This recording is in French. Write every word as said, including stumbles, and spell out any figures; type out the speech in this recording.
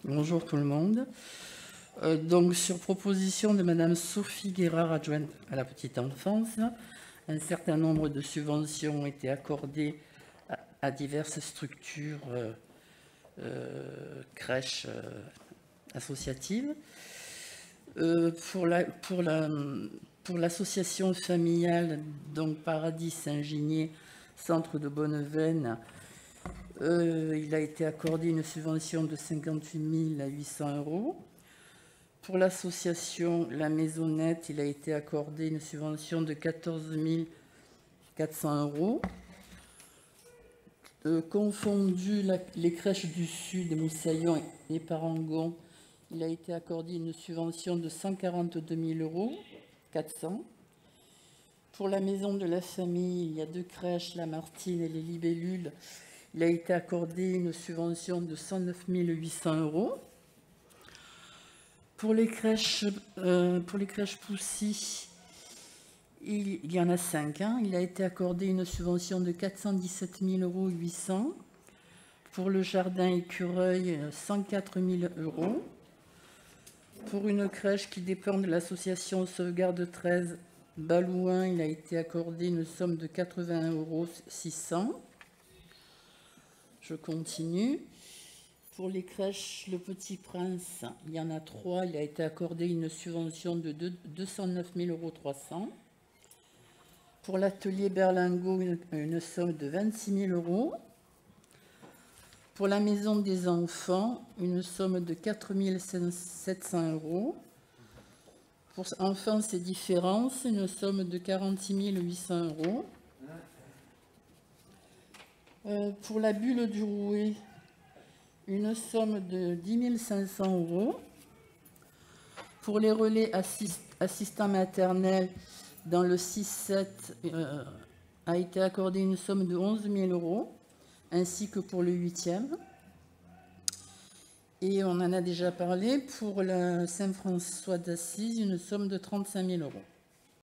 Bonjour tout le monde. Euh, donc, sur proposition de Madame Sophie Guérard, adjointe à la petite enfance, un certain nombre de subventions ont été accordées à, à diverses structures, euh, euh, crèches euh, associatives. Euh, pour la, pour la, pour l'association familiale, donc Paradis Saint-Ginier, centre de Bonneveine, euh, il a été accordé une subvention de cinquante-huit mille huit cents euros. Pour l'association La Maisonnette, il a été accordé une subvention de quatorze mille quatre cents euros. Euh, confondu la, les crèches du Sud, Moussaillon et Parangon, il a été accordé une subvention de cent quarante-deux mille euros, quatre cents. Pour la maison de la famille, il y a deux crèches, la Martine et les Libellules. Il a été accordé une subvention de cent neuf mille huit cents euros. Pour les crèches, euh, pour les crèches Poussy, il, il y en a cinq. Hein. Il a été accordé une subvention de quatre cent dix-sept mille euros huit cents. Pour le jardin Écureuil, cent quatre mille euros. Pour une crèche qui dépend de l'association Sauvegarde treize Balouin, il a été accordé une somme de quatre-vingts euros six cents. Je continue. Pour les crèches Le Petit Prince, il y en a trois. Il a été accordé une subvention de deux cent neuf mille euros trois cents. Pour l'atelier Berlingot, une, une somme de vingt-six mille euros. Pour la maison des enfants, une somme de quatre mille sept cents euros. Pour Enfance et Différences, une somme de quarante-six mille huit cents euros. Euh, pour la Bulle du Rouet, une somme de dix mille cinq cents euros. Pour les relais assist assistants maternels, dans le six sept, euh, a été accordé une somme de onze mille euros, ainsi que pour le huitième. Et on en a déjà parlé, pour la Saint-François d'Assise, une somme de trente-cinq mille euros.